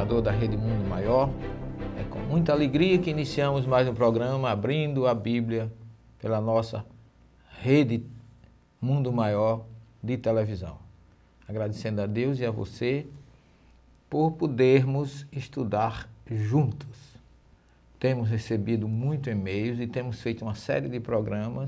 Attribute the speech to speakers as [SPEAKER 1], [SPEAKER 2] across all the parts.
[SPEAKER 1] telespectador da Rede Mundo Maior. É com muita alegria que iniciamos mais um programa abrindo a Bíblia pela nossa Rede Mundo Maior de televisão. Agradecendo a Deus e a você por podermos estudar juntos. Temos recebido muitos e-mails e temos feito uma série de programas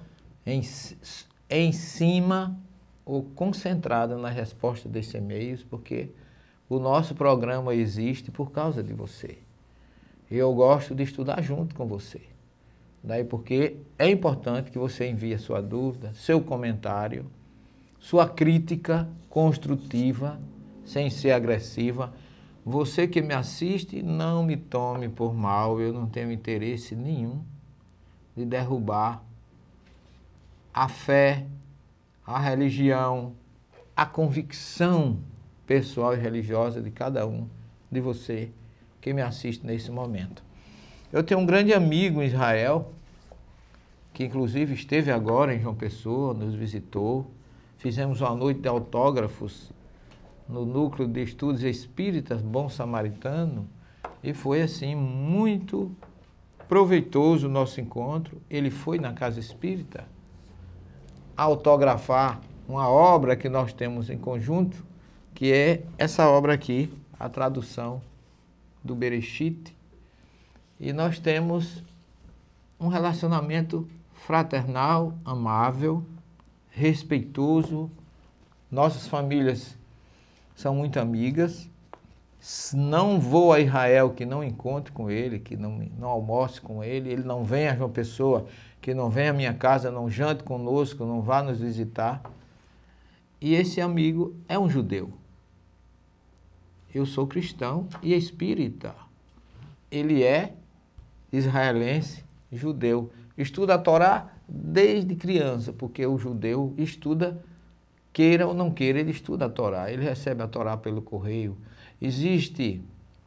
[SPEAKER 1] em cima ou concentrado na resposta desses e-mails, porque o nosso programa existe por causa de você. Eu gosto de estudar junto com você. Daí porque é importante que você envie a sua dúvida, seu comentário, sua crítica construtiva, sem ser agressiva. Você que me assiste, não me tome por mal, eu não tenho interesse nenhum de derrubar a fé, a religião, a convicção pessoal e religiosa de cada um de você que me assiste nesse momento. Eu tenho um grande amigo em Israel, que inclusive esteve agora em João Pessoa, nos visitou. Fizemos uma noite de autógrafos no Núcleo de Estudos Espíritas Bom Samaritano e foi assim muito proveitoso o nosso encontro. Ele foi na Casa Espírita autografar uma obra que nós temos em conjunto, que é essa obra aqui, a tradução do Bereshit. E nós temos um relacionamento fraternal, amável, respeitoso. Nossas famílias são muito amigas. Não vou a Israel que não encontre com ele, que não almoce com ele. Ele não vem a João Pessoa, que não vem à minha casa, não jante conosco, não vá nos visitar. E esse amigo é um judeu. Eu sou cristão e espírita. Ele é israelense, judeu. Estuda a Torá desde criança, porque o judeu estuda, queira ou não queira, ele estuda a Torá. Ele recebe a Torá pelo correio. Existe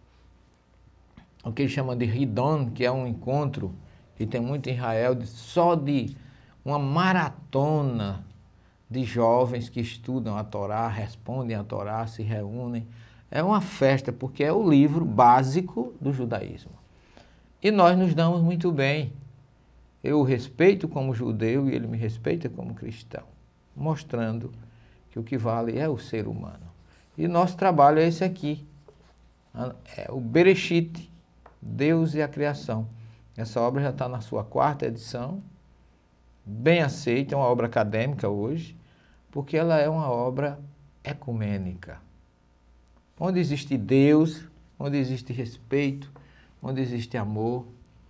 [SPEAKER 1] o que ele chama de Hidon, que é um encontro que tem muito em Israel, só de uma maratona de jovens que estudam a Torá, respondem a Torá, se reúnem. É uma festa, porque é o livro básico do judaísmo. E nós nos damos muito bem. Eu o respeito como judeu e ele me respeita como cristão, mostrando que o que vale é o ser humano. E nosso trabalho é esse aqui, é o Bereshit, Deus e a Criação. Essa obra já está na sua 4ª edição, bem aceita, é uma obra acadêmica hoje, porque ela é uma obra ecumênica. Onde existe Deus, onde existe respeito, onde existe amor,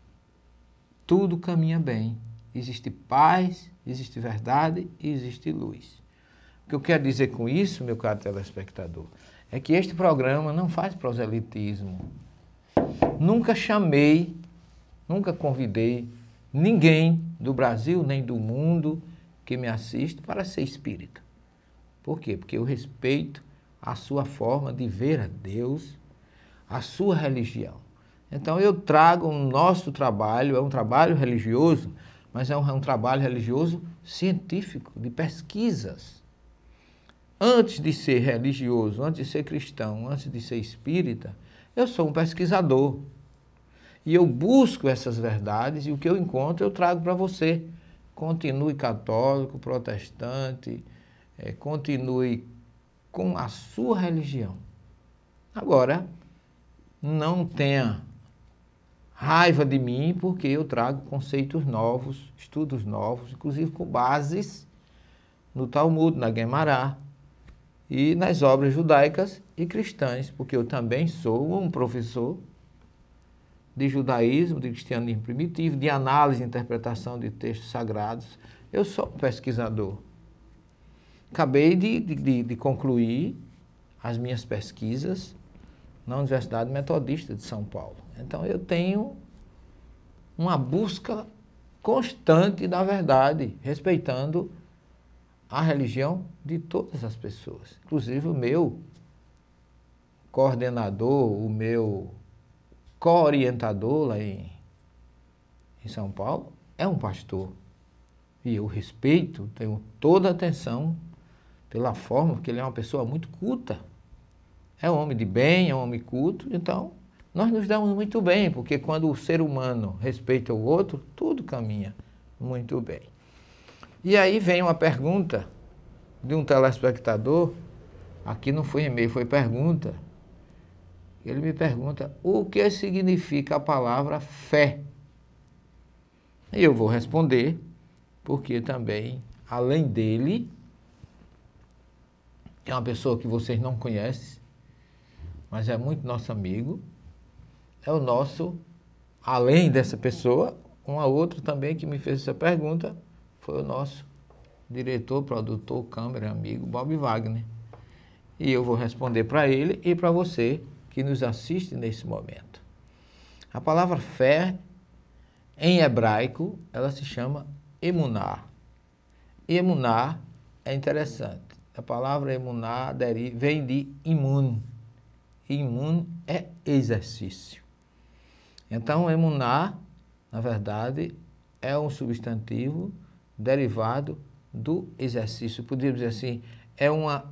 [SPEAKER 1] tudo caminha bem. Existe paz, existe verdade e existe luz. O que eu quero dizer com isso, meu caro telespectador, é que este programa não faz proselitismo. Nunca chamei, nunca convidei ninguém do Brasil nem do mundo que me assiste para ser espírita. Por quê? Porque eu respeito a sua forma de ver a Deus, a sua religião. Então eu trago o nosso trabalho, é um trabalho religioso, mas é um trabalho religioso científico, de pesquisas. Antes de ser religioso, antes de ser cristão, antes de ser espírita, eu sou um pesquisador. E eu busco essas verdades e o que eu encontro eu trago para você. Continue católico, protestante, continue com a sua religião. Agora, não tenha raiva de mim, porque eu trago conceitos novos, estudos novos, inclusive com bases no Talmud, na Guemará e nas obras judaicas e cristãs, porque eu também sou um professor de judaísmo, de cristianismo primitivo, de análise e interpretação de textos sagrados. Eu sou um pesquisador. Acabei de concluir as minhas pesquisas na Universidade Metodista de São Paulo. Então eu tenho uma busca constante da verdade, respeitando a religião de todas as pessoas. Inclusive o meu coordenador, o meu co-orientador lá em São Paulo é um pastor. E eu respeito, tenho toda a atenção pela forma, porque ele é uma pessoa muito culta. é um homem de bem, é um homem culto, então nós nos damos muito bem, porque quando o ser humano respeita o outro, tudo caminha muito bem. E aí vem uma pergunta de um telespectador, aqui não foi e-mail, foi pergunta. Ele me pergunta o que significa a palavra fé. E eu vou responder, porque também, além dele, é uma pessoa que vocês não conhecem, mas é muito nosso amigo, é o nosso, além dessa pessoa, uma outra também que me fez essa pergunta, foi o nosso diretor, produtor, câmera, amigo, Bob Wagner. E eu vou responder para ele e para você que nos assiste nesse momento. A palavra fé, em hebraico, ela se chama emuná. E emuná é interessante. A palavra emuná vem de imun. Imun é exercício. Então, emuná, na verdade, é um substantivo derivado do exercício. Podemos dizer assim, é uma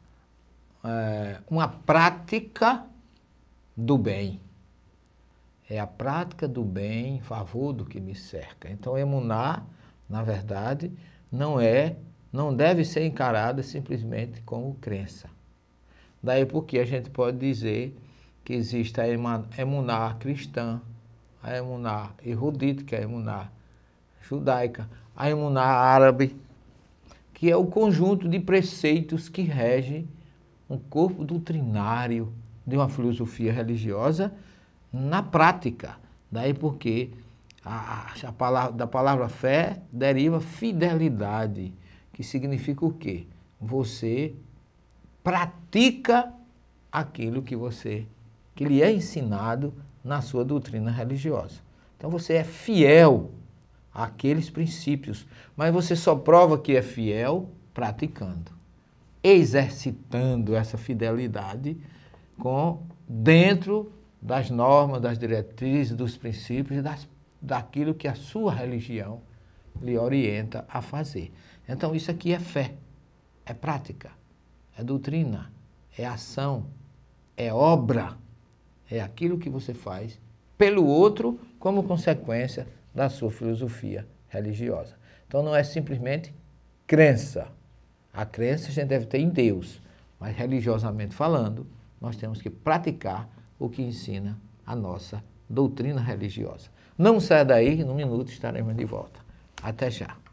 [SPEAKER 1] prática do bem. É a prática do bem em favor do que me cerca. Então, emuná, na verdade, não deve ser encarada simplesmente como crença. Daí porque a gente pode dizer que existe a emuná cristã, a emuná erudita, que é a emuná judaica, a emuná árabe, que é o conjunto de preceitos que rege um corpo doutrinário de uma filosofia religiosa na prática. Daí porque da palavra fé deriva fidelidade, que significa o quê? Você pratica aquilo que lhe é ensinado na sua doutrina religiosa. Então você é fiel àqueles princípios, mas você só prova que é fiel praticando, exercitando essa fidelidade dentro das normas, das diretrizes, dos princípios e daquilo que a sua religião lhe orienta a fazer. Então isso aqui é fé, é prática, é doutrina, é ação, é obra, é aquilo que você faz pelo outro como consequência da sua filosofia religiosa. Então não é simplesmente crença. A crença a gente deve ter em Deus, mas religiosamente falando, nós temos que praticar o que ensina a nossa doutrina religiosa. Não saia daí, num minuto estaremos de volta. Até já.